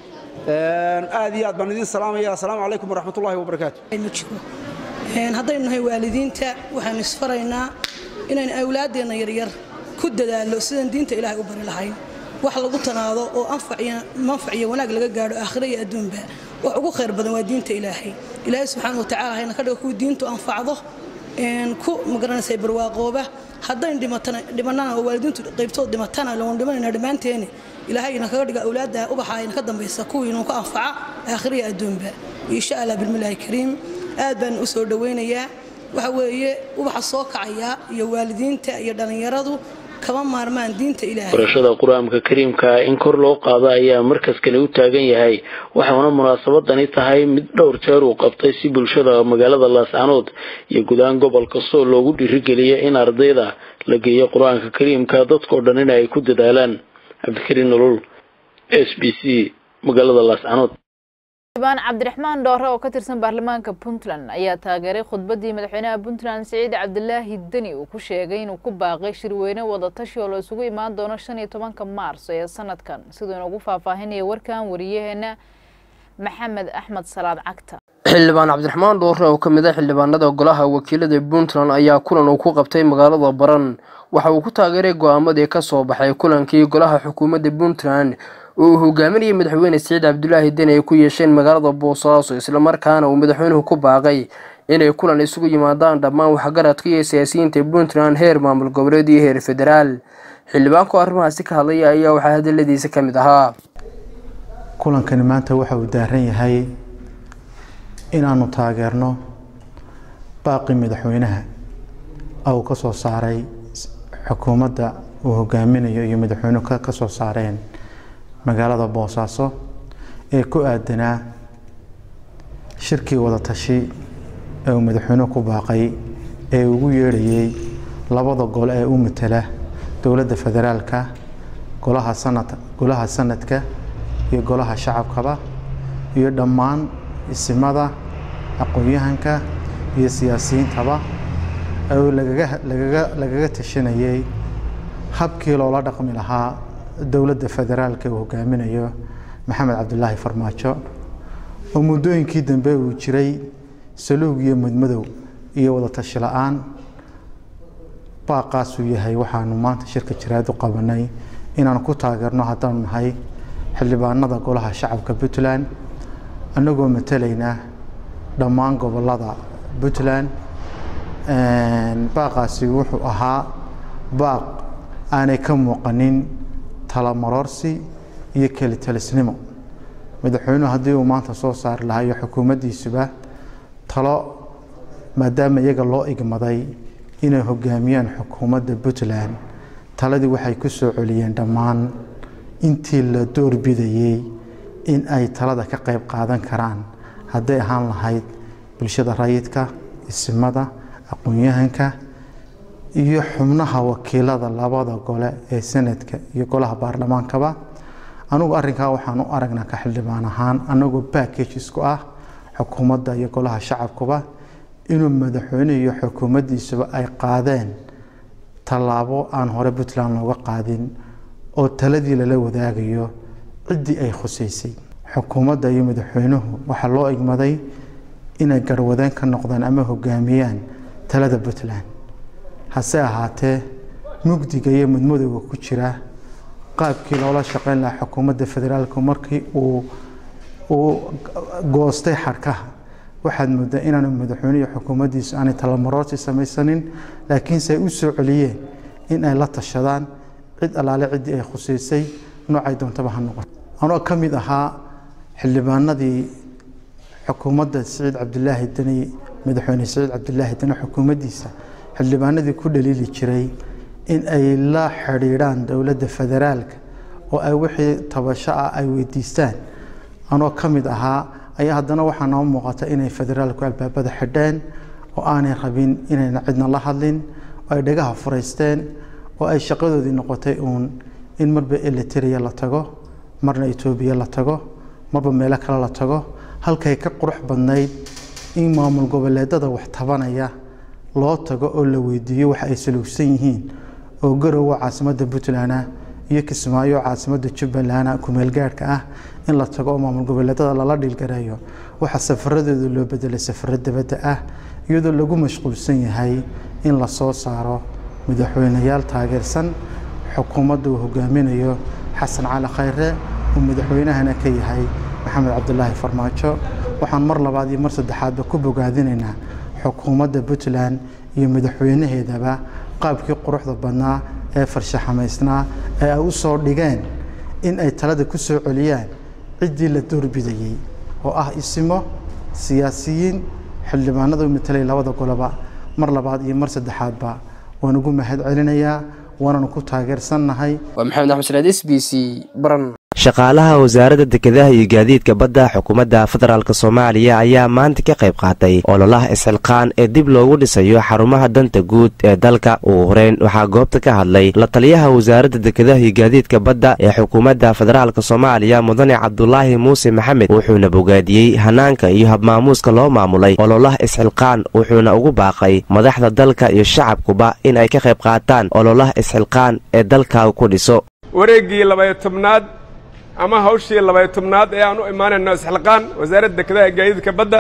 aad iyo aad baan idin salaamaya assalaamu calaykum waraxmatullaahi wabarakaatu haddaynu nahay waalidiinta waxaan isfaraynaa inaynu awlaadeenna yaryar ku dadaallo sidaan diinta ilaahay u bari lahayn wax lagu tanaado oo manfac iyo wanaag laga gaadho aakhira iyo adduunba wax ugu khayr badan waa diinta ilaahay ilaahay subxaanahu wa tacaala hayna ka dhigo kuwa diintu anfacdo ku magaranaysa barwaaqooba haddaynu dhimanana oo waalidiintu qaybtood dhimatana loon dhimanayna dhammaanteeni ilaahay ina kaga dhiga awlaadda ubaxa ayna ka dambaysa kuwii inuu ka anfaca aakhira iyo adduunba insha allah bilmillaahi kariim aad baan u soo dhaweynayaa waxa weeye ubaxa soo kacaya iyo waalidiinta iyo dhalinyaradu kama maarmaan diinta ilaahay barashada quraanka kariimka in kor loo qaado ayaa markas kale u taagan yahay waxaana munaasabadani tahay mid dhowr jeer uu qabtay si bulshada magaalada Laascaanood iyo gudahaan gobolka Sool loogu dhiirigeliyo in ardayda la geeyo quraanka kariimka dadkoo dhan in ay ku dadaalaan Abdikariin Nolol SBC magaalada Laascaanood Ibaan Cabdiraxmaan Doore oo ka tirsan baarlamaanka Puntland ayaa taageeray khudbadii madaxweynaha Puntland Saciid Cabdullaahi Dani uu ku sheegay inuu ku baaqay shirweyne wada tashi oo la isugu imaan doono 15 Maarso ee sanadkan sidoo ugu faahfaahinaya warkan wariyaheena Maxamed Axmed Salaad Cagta xildhibaan Cabdiraxmaan Doore oo kamid ah xildhibaanada golaha wakiilada Puntland ayaa kulan uu ku qabtay magaalada Baran waxa uu ku taageeray go'aamadii ka soo baxay kulankii golaha xukuumadda Puntland oo hogaaminayay madaxweyne Saciid Cabdullaahi Dani ay ku yeesheen magaalada Boosaaso isla markaana uu madaxweynuhu ku baaqay inay kulan isugu yimaadaan dhammaan waxgaradka iyo siyaasiyiinta Puntland heer maamul goboleed iyo heer federaal xildhibaanku arrimahaasi ka hadlaya ayaa waxa hadaladiisa kamid ahaa kulankani maanta waxa uu daaran yahay inaanu taageerno baaqi madaxweynaha oo ka soo saaray xukuumadda uu hogaaminayo iyo madaxweynuhu ka soo saareen magaalada Boosaaso ee ku aadanaa shirkii wada tashi ee madaxweynuhu ku baaqay ee ugu yeerayay labada gol ee u matala dowladda federaalka golaha sanadka iyo golaha shacabkaba iyo dhammaan isimada aqoonyahanka iyo siyaasiyiintaba oo lagaga tashanayay habkii loola dhaqmi lahaa dowladda federaalka uu hogaaminayo Maxamed Cabdullaahi Farmaajo oo muddooyinkii dambe uu jiray saluug iyo madmadow iyo wada tashi la'aan baaqaas uu yahay waxaanu maanta shirka jiraad u qabanay inaan ku taageerno haddaan nahay xildhibaanada golaha shacabka Puntland anagoo matalayna dhammaan gobolada Puntland baaqaasi wuxuu ahaa baaq aanay ka muuqanin talamarorsi iyo kala talisnimo madaxweynuhu haddii uu maanta soo saar lahayo xukuumaddiisuba talo maadaama iyaga loo igmaday inay hogaamiyaan xukuumadda Puntland taladii waxay ku soo celiyeen dhammaan intii la doorbidayey in ay talada ka qayb qaadan karaan hadday ahaan lahayd bulshada rayidka isimada aqoon-yahanka iyo xubnaha wakiilada labada gole ee sanadka iyo golaha baarlamaankaba anugu arrinkaa waxaan u aragnaa ka xildhibaan ahaan anagoo package ku ah xukuumadda iyo golaha shacabkuba inuu madaxweyne iyo xukuumaddiisuba ay qaadeen tallaabo aan hore Puntland looga qaadin oo taladii lala wadaagayo ciddii ay khuseysay xukuumadda iyo madaxweynuhu waxaa loo igmaday inay garwadeen ka noqdaan ama hogaamiyaan talada Puntland hase ahaatee mugdiga iyo mudmudowga ku jira qaabkii loola shaqeyn lahaa xukuumadda federaalka markii uu goostay xarkaha waxaad moodaa inaanu madaxweyne iyo xukuumaddiisu aanay talamaroosi samaysanin laakiinse ay u soo celiyeen in ay la tashadaan cid allaale ciddii ay khuseysay noocay doontaba ha noqon anoo ka mid ahaa xildhibaanadii xukuumadda Siciid Cabdulaahi Dani madaxweyne Siciid Cabdulaahi Dani xukuumaddiisa xildhibaanadii ku dhaliili jiray in ay la xiriiraan dowladda federaalka oo ay wixii tabasho ah ay weydiistaan anoo ka mid ahaa ayaa haddana waxaa noo muuqata inay federaalku albaabada xidheen oo aanay rabin inayna cidna la hadlin oo ay dhagaha furaysteen oo ay shaqadoodii noqotay in marba Eritrea la tago marna Itoobiya la tago marba meelo kale la tago halkay ka qurux badnayd in maamul goboleedada wax tabanaya loo tago oo la weydiiyo waxa ay saluugsan yihiin oo garowa caasimadda Puntland iyo Kismaayo caasimadda Jubbaland ku meel gaarka ah in la tago maamul goboleedada lala dhilgareeyo waxa safaradooda loo bedelay safarada dibadda ah iyadoo lagu mashquulsan yahay in la soo saaro madaxweynayaal taageersan xukuumadda uu hogaaminayo Xasan Cali Khayre oo madaxweynahana ka yahay Maxamed Cabdulaahi Farmaajo waxaan mar labaad iyo mar saddexaadba ku bogaadinaynaa xukuumadda Puntland iyo madaxweynaheedaba qaabkii quruxda badnaa ee farshaxamaysnaa ee ay u soo dhigeen in ay talada ku soo celiyaan ciddii la doorbidayay oo ah isimo siyaasiyiin xildhibaanada u matalay labada goloba mar labaad iyo mar saddexaadba waan ugu mahad celinayaa waana ku taageersanahay waa maxamed axmed salaad SBC baran shaqaalaha wasaaradda dekedaha iyo gaadiidka badda xukuumadda federaalk Soomaaliya ayaa maanta ka qayb qaatay ololaha isxilqaan ee dib loogu dhisayo xarumaha danta guud ee dalka ugu horeyn waxaa goobta ka hadlay la taliyaha wasaaradda dekedaha iyo gaadiidka badda ee xukuumadda federaalk Soomaaliya mudane Cabdulaahi Muuse Maxamed wuxuuna bogaadiyey hanaanka iyo habmaamuuska loo maamulay ololaha isxilqaan wuxuuna ugu baaqay madaxda dalka iyo shacabkuba in ay ka qayb qaataan ololaha isxilqaan ee dalka ku dhiso wareegii 12aad ama hawshii 12aad ee aan u imaanayno isxilqaan wasaaradda dekedaha gaadiidka badda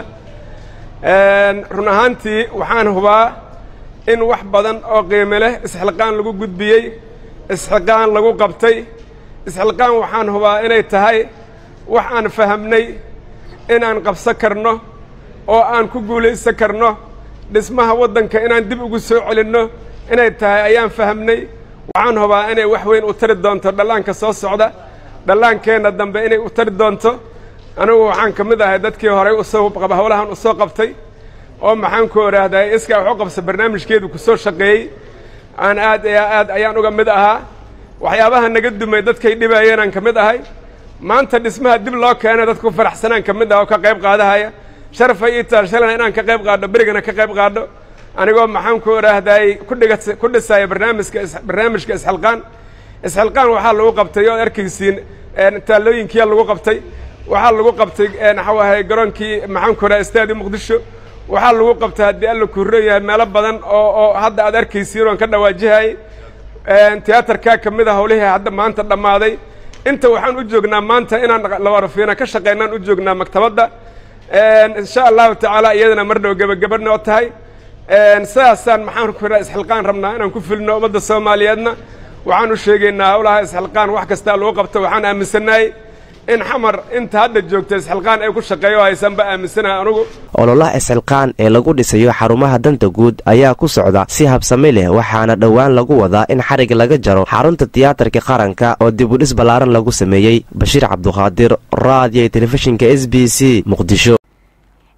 run ahaantii waxaan hubaa in wax badan oo qiimo leh isxilqaan lagu gudbiyey isxilqaan lagu qabtay isxilqaan waxaan hubaa inay tahay wax aan fahamnay inaan qabsan karno oo aan ku guulaysan karno dhismaha waddanka inaan dib ugu soo celinno inay tahay ayaan fahamnay waxaan hubaa inay wax weyn u tari doonto dhallaanka soo socda dhallaankeenna dambe inay u tari doonto anigu waxaan ka mid ahay dadkii horey howlahan u soo qabtay oo maxaan ku oraahday iskaa wax u qabsa barnaamijkeedu ku soo shaqeeyey aan aad ayaan uga mid ahaa waxyaabaha naga dumay dadkay dhibayeen aan ka mid ahay maanta dhismaha dib loo keenay dadku faraxsanaan ka mid ah oo ka qayb qaadahaya sharafay ii taal shalana inaan ka qayb qaadho berigana ka qayb qaadho anigoo maxaan ku oraahday ku dhisaya barnaamijka isxilqaan isxilqaan waxaa lagu qabtay oo arkaysiin taalooyinkiyaa lagu qabtay waxaa lagu qabtay waxa garoonkii maxaan ku orahay istaadi Muqdisho waxaa lagu qabtay haddii alla ku reeyahay meelo badan oo hadda aad arkaysiin oo ka dhawaajihay tiyaatarka ka mid ah howlihii hadda maanta dhamaaday inta waxaan u joognaa maanta inaan la warafiina ka shaqeynaan u joognaa maktabadda insha Allah taala iyadana mar dhow gabagabadna oo tahay sidaasaan maxaan ku orahay isxilqaan rabnaa inaan ku filno ummadda Soomaaliyeedna waxaan u sheegaynaa howlaha isxilqaan wax kasta lagu qabto waxaan aaminsanahay in xamar inta hadda joogta isxilqaan ay ku shaqeeyo haysanba aaminsanahay anigu ololaha isxilqaan ee lagu dhisayo xarumaha danta guud ayaa ku socda si habsami leh waxaana dhowaan lagu wadaa in xarig laga jaro xarunta tiyaatarka qaranka oo dib u dhis balaaran lagu sameeyey Bashiir Cabduqaadir raadiyo telefishinka SBC Muqdisho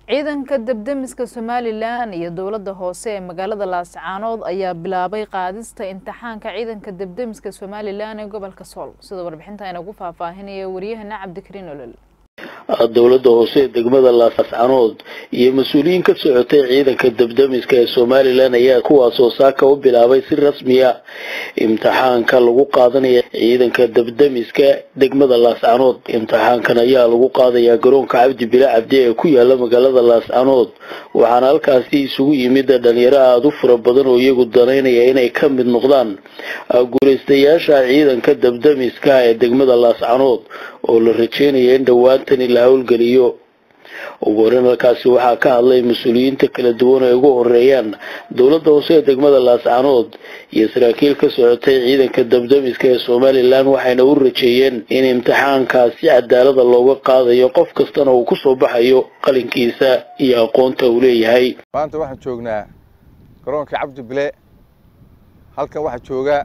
ciidanka debdemiska Somaliland iyo dawladda hoose ee magaalada Laascaanood ayaa bilaabay qaadista imtixaanka ciidanka debdemiska Somaliland ee gobolka Sool sida warbixinta ay ugu faahfaahinaya wariyahana Cabdikariin Olol dawladda hoose ee degmada Laascaanood iyo mas'uuliyiin ka socotay ciidanka debdemiska ee Somaliland ayaa kuwaas oo saaka u bilaabay si rasmi ah imtixaanka lagu qaadanayo ciidanka debdemiska degmada Laascaanood imtixaankan ayaa lagu qaadayaa garoonka Cabdi Bilaa Cabdi ee ku yaala magaalada Laascaanood waxaana halkaasi isugu yimid dhalinyaro aad u fara badan oo iyagu danaynaya inay ka mid noqdaan guuleystayaasha ciidanka debdemiska ee degmada Laascaanood oo la rajeynayo in dhawaantan la hawlgaliyo ugu horeyn halkaasi waxaa ka hadlay mas'uuliyiinta kala duwan ee ugu horeeyaan dawladda hoose ee degmada Laascaanood iyo saraakiil ka socotay ciidanka debdemiska ee Somaliland waxayna u rajeeyeen in imtixaankaasi cadaalad looga qaadayo qof kastana uu ku soo baxayo qalinkiisa iyo aqoonta uu leeyahay maanta waxaan joognaa garoonka Cabdi Bilaa halkan waxaa jooga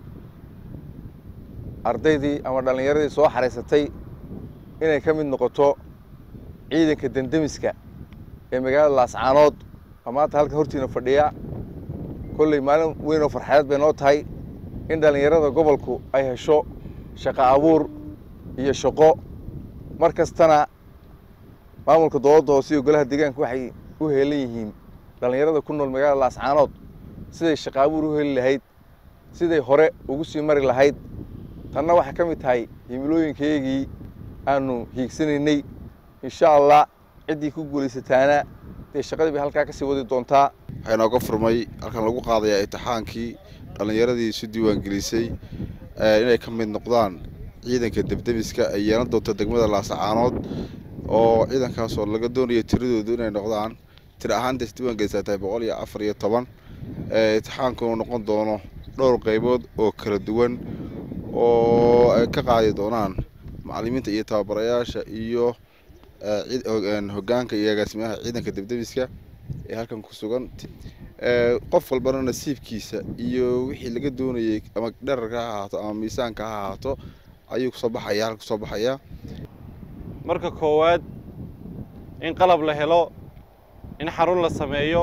ardaydii ama dhalinyaradii soo xareysatay inay ka mid noqoto ciidanka debdemiska ee magaalada Laascaanood maanta halka hortiina fadhiya kulli maalin weyn oo farxad bay noo tahay in dhalinyarada gobolku ay hesho shaqo abuur iyo shaqo markastana maamulka dawladda hoose iyo golaha deegaanka waxay u heelan yihiin dhalinyarada ku nool magaalada Laascaanood siday shaqo abuur u heli lahayd siday hore ugu sii mari lahayd tanna waxa ka mid tahay himilooyinkeygii aanu hiigsanaynay insha Allah cidii ku guuleysataana ee shaqadii bay halka ka sii wadi doontaa waxay nooga furmay halkan lagu qaadayaa imtixaankii dhalinyaradii isu diiwaan gelisay inay ka mid noqdaan ciidanka debdemiska ay yeelan doonto degmada Laascaanood oo ciidankaas oo laga doonayo tiradoodu inay noqdaan tiro ahaan diiwaan gelisatay 114 imtixaanku uu noqon doono dhowr qaybood oo kala duwan oo ay ka qaadi doonaan macallimiinta iyo tababarayaasha iyo hoggaanka iyo agaasimaha ciidanka debdemiska ee halkan ku sugan qof walbana nasiibkiisa iyo wixii laga doonayay ama dhererka ha ahaato ama miisaanka ha ahaato ayuu ku soo baxaya marka koowaad in qalab la helo in xarun la sameeyo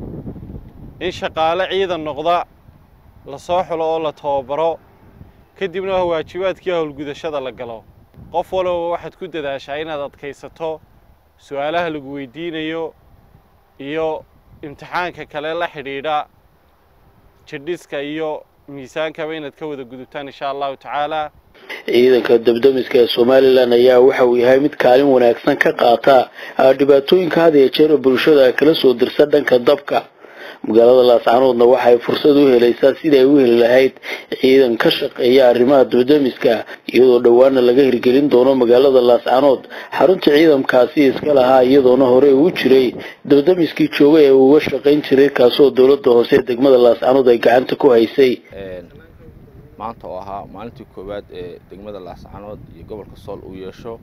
in shaqaale ciidan noqda la soo xulo oo la tababaro kadibna waajibaadkii howlgudashada la galo qof walba waxaad ku dadaashaa inaad adkaysato su'aalaha lagu weydiinayo iyo imtixaanka kale la xidhiidha jidhiska iyo miisaankaba inaad ka wada gudubtaan insha Allah tacaala ciidanka debdemiska ee Somaliland ayaa waxa uu yahay mid kaalin wanaagsan ka qaata dhibaatooyinka had iyo jeer bulshada kala soo dirsan dhanka dabka magaalada Laascaanoodna waxay fursad u helaysaa sidii ay u heli lahayd ciidan ka shaqeeya arrimaha debdemiska iyadoo dhawaana laga hirgelin doono magaalada Laascaanood xarunta ciidankaasi iska lahaa iyadoona hore u jiray debdemiskii joogay ee uga shaqeyn jiray kaasoo dawladda hoose ee degmada Laascaanood ay gacanta ku haysay maanta oo ahaa maalintii koowaad ee degmada Laascaanood iyo gobolka Sool uu yeesho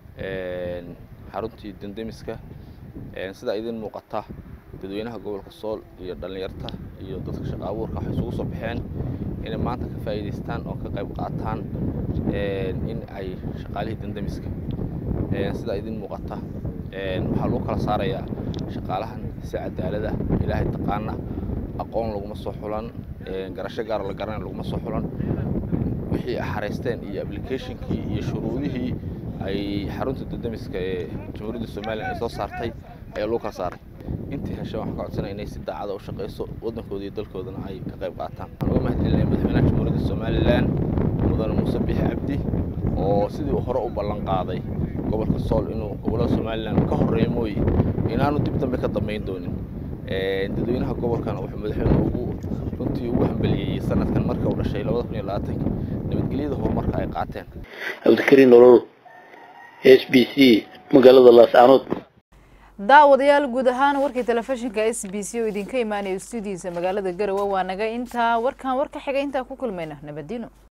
xaruntii debdemiska sida idin muuqata dadweynaha gobolka Sool iyo dhalinyarta iyo dadka shaqo abuurka waxay isugu soo baxeen inay maanta ka faa'iideystaan oo ka qayb qaataan in ay shaqaalihii debdemiska sida idin muuqata waxaa lagu kala saarayaa shaqaalahan si cadaalad ah ilaahay taqaana aqoon laguma soo xulan garasho gaar la garanay laguma soo xulan wixii xareysteen iyo applicationkii iyo shuruudihii ay xarunta debdemiska ee Jamhuuriyadda Soomaaliya ay soo saartay ayaa lagu kala saaray intii hesho wax ka codsanay inay si daacad ah u shaqeyso wadankooda iyo dalkoodana ay ka qayb qaataan uga mahadcelinay madaxweynaha Jamhuuriyadda Somaliland mudane Muuse Biixi Cabdi oo sidii uu hore u ballan qaaday gobolka Sool inuu gobolka Somaliland ka horeeyo mooy inaanu dib dambe ka dambeyn doonin dadweynaha gobolkan wuxuu madaxweynuhu runtii ugu hambaliyay sanadkan marka uu dhashay 2020 nabadgelyada horumarka ay qaateen Cabdikariin Olol SBC magaalada Laascaanood daawadayaal guud ahaan warkii telefishinka SBC oo idinka imaanay studio-da magaalada Garowe waa naga inta warkan warka xiga inta ku kulmayna nabadino